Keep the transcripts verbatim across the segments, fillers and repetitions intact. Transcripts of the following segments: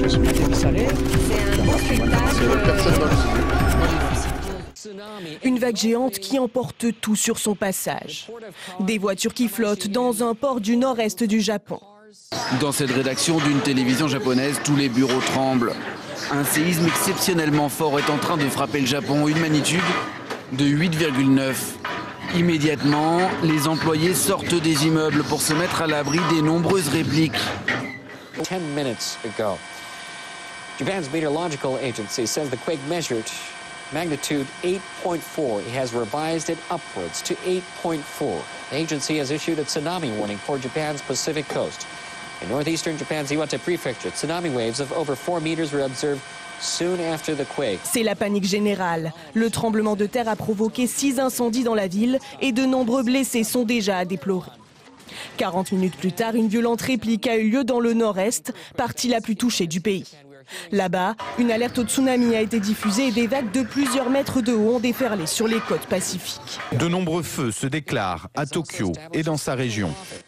Une vague géante qui emporte tout sur son passage. Des voitures qui flottent dans un port du nord-est du Japon. Dans cette rédaction d'une télévision japonaise, tous les bureaux tremblent. Un séisme exceptionnellement fort est en train de frapper le Japon, une magnitude de huit virgule neuf. Immédiatement, les employés sortent des immeubles pour se mettre à l'abri des nombreuses répliques. Ten minutes ago, Japan's meteorological agency says the quake measured magnitude eight point four. It has revised it upwards to eight point four. The agency has issued a tsunami warning for Japan's Pacific coast. In northeastern Japan's Iwate prefecture, tsunami waves of over four meters were observed soon after the quake. C'est la panique générale. Le tremblement de terre a provoqué six incendies dans la ville et de nombreux blessés sont déjà à déplorer. quarante minutes plus tard, une violente réplique a eu lieu dans le nord-est, partie la plus touchée du pays. Là-bas, une alerte au tsunami a été diffusée et des vagues de plusieurs mètres de haut ont déferlé sur les côtes pacifiques. De nombreux feux se déclarent à Tokyo et dans sa région.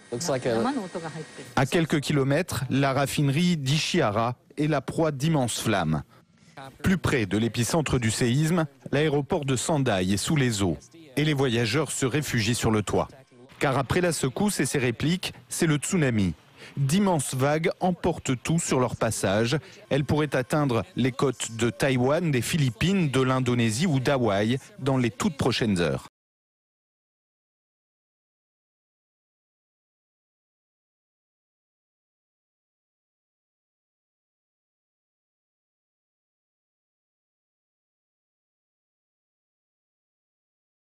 À quelques kilomètres, la raffinerie d'Ishihara est la proie d'immenses flammes. Plus près de l'épicentre du séisme, l'aéroport de Sendai est sous les eaux et les voyageurs se réfugient sur le toit. Car après la secousse et ses répliques, c'est le tsunami. D'immenses vagues emportent tout sur leur passage. Elles pourraient atteindre les côtes de Taïwan, des Philippines, de l'Indonésie ou d'Hawaï dans les toutes prochaines heures.